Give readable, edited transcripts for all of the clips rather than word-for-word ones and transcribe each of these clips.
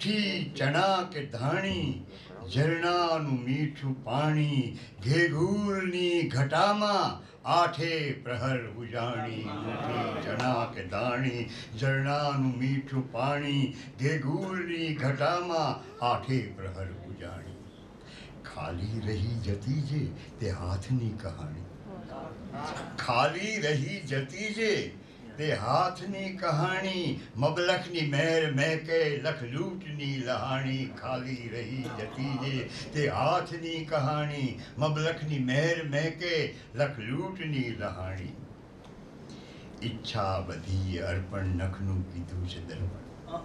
मुठी चना के धाणी झरणाનું મીઠું પાણી ઘેઘૂરની ઘટામાં આઠે પ્રહર ઉજાણી મુઠી ચણા કે દાણી ઝરણાનું મીઠું પાણી ઘેઘૂરની ઘટામાં આઠે પ્રહર ઉજાણી ખાલી રહી જતી છે તે હાથની કહાણી ખાલી રહી જતી છે તે હાથની કહાણી મબલખની મહેર મહેકે લખ લૂંટની લહાણી ખાલી રહી જતી છે તે હાથની કહાણી મબલખની મહેર મહેકે લખ લૂંટની લહાણી ઈચ્છા બધી અર્પણ નખનું કીધું છે દર્પણ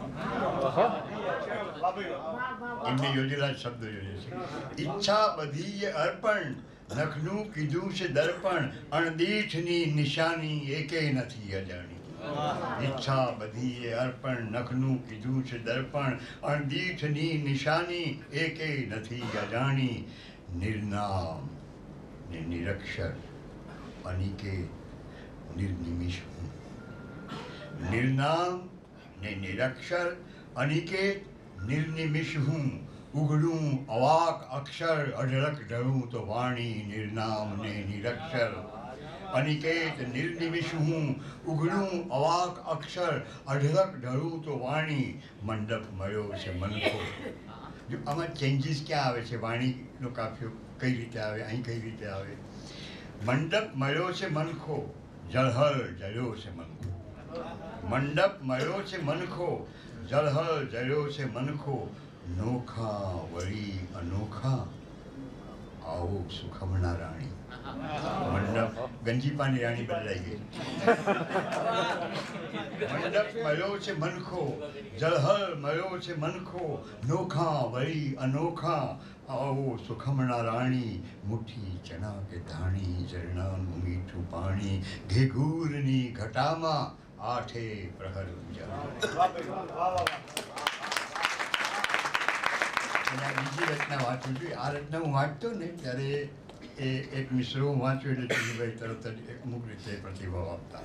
એમને યોજેલા શબ્દ યોજે છે ઈચ્છા બધી અર્પણ નખનું કીધું છે દર્પણ અણદીઠની નિશાની એકે નથી અજાણી ઈચ્છા બધી અર્પણ નખનું કીધું છે દર્પણ અણદીઠની નિશાની એકે નથી અજાણી નિર્નામ ને નિરક્ષર અનિકેત નિર્નિમિષ હું નિર્નામ ને નિરક્ષર અનિકેત નિર્નિમિષ હું ઉઘડું અવાક અક્ષર અઢળક ઢળું તો વાણી નિર્નામ ને નિરક્ષર અનિકેત નિર્નિમિષ હું ઉઘડું અવાક અક્ષર અઢળક ઢળું તો વાણી મંડપ મળ્યો છે મનખો જો આમાં ચેન્જીસ ક્યાં આવે છે વાણીનો કાફિયો કઈ રીતે આવે અહીં કઈ રીતે આવે મંડપ મળ્યો છે મનખો જળહળ જળ્યો છે મનખો મંડપ મળ્યો છે મનખો જળહળ જળ્યો છે મનખો નોખા વળી અનોખા આવો સુખમણા રાણી મંડપ ગંજીપાની રાણી બદલાઈ ગઈ મંડપ મળ્યો છે મનખો જળહળ મળ્યો છે મનખો નોખા વળી અનોખા આવો સુખમણા રાણી મુઠ્ઠી ચણા કે ધાણી ઝરણાનું મીઠું પાણી ઘેઘૂરની ઘટામાં આઠે પ્રહર બીજી રચના વાંચું છું આ રચના હું વાંચતો ને ત્યારે એ એક મિશ્રો હું વાંચ્યો એટલે ચીનભાઈ તરત જ અમુક રીતે પ્રતિભાવ આપતા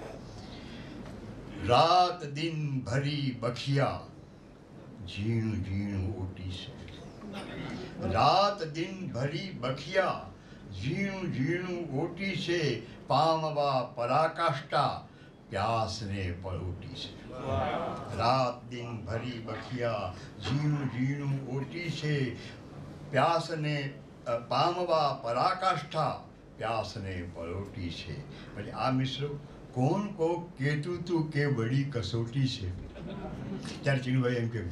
રાત દિન ભરી બખિયા ઝીણું ઝીણું ઓટી છે રાત દિન ભરી બખિયા ઝીણું ઝીણું ઓટી છે પામવા પરાકાષ્ઠા પ્યાસને પરોટી છે રાત દિન ભરી બખિયા ઝીણું ઝીણું ઓટી છે પ્યાસને પામવા પરાકાષ્ઠા પ્યાસને પરોટી છે પછી આ મિશ્રો કોણ કો કેતું તું કે બડી કસોટી છે ત્યારે ચીનુભાઈ એમ કે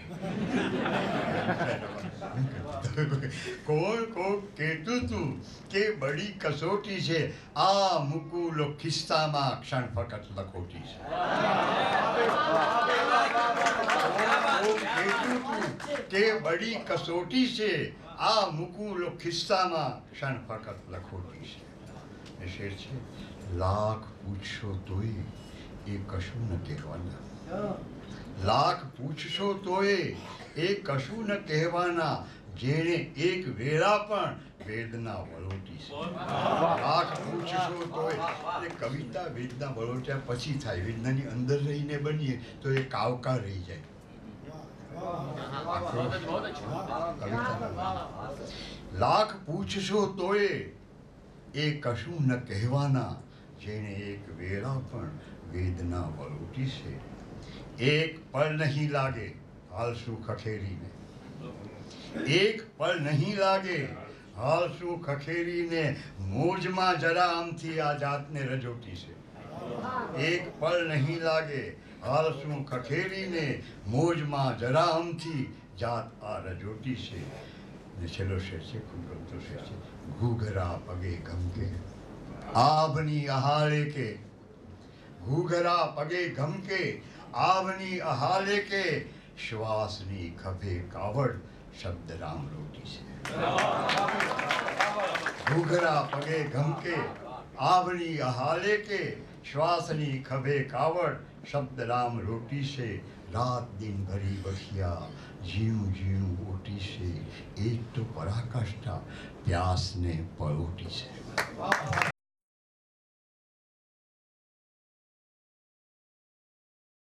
કોણ કો કેતું તું કે બડી કસોટી છે આ મુકુલો ખિસ્સામાં ક્ષણ ફકત લખોટી છે કે બડી કસોટી છે આ મુકુલો ખિસ્સામાં ક્ષણ ફકત લખોટી છે એ શેર છે લાખ પૂછશો તોય એ કશું ન કહેવાના લાખ પૂછશો તોય એ કશું ન કહેવાના જેણે એક વેળા પણ વેદના વલોટી છે લાખ પૂછશો તોય એ કવિતા વેદના વલોટ્યા પછી થાય વેદનાની અંદર રહીને બનીએ તો એ કાવકા રહી જાય લાખ પૂછશો તોય એ કશું ન કહેવાના જેણે એક વેળા પણ વેદના વલોટી છે એક પળ નહીં લાગે હાલ શું ખખેરીને એક પળ નહીં લાગે હાલ શું ખખેરીને મોજમાં જરા આમથી આ જાતને રજોટી છે એક પળ નહીં લાગે હાલ શું ખખેરીને મોજમાં જરા આમથી જાત આ રજોટી છે ને છેલ્લો શેર છે ખૂબ ગમતો શેર છે ઘૂઘરા પગે ગમકે આભની અહાળે કે ઘૂઘરા પગે ગમકે આવની અહાલે કે શ્વાસની ખભે કાવડ શબ્દ રામ રોટી છે ઘૂઘરા પગે ગમકે આવની અહાલે કે શ્વાસની ખભે કાવડ શબ્દ રામ રોટી છે રાત દિન ભરી બખિયા ઝીણું ઝીણું ઓટી છે એ તો પરાકાષ્ઠા પ્યાસને પરોટી છે